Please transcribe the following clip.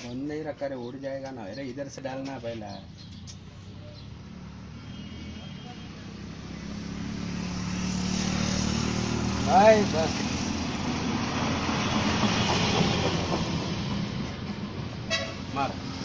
Phone नहीं रखा रे, उड़ जाएगा ना। अरे इधर से डालना पहला। भाई बस मार।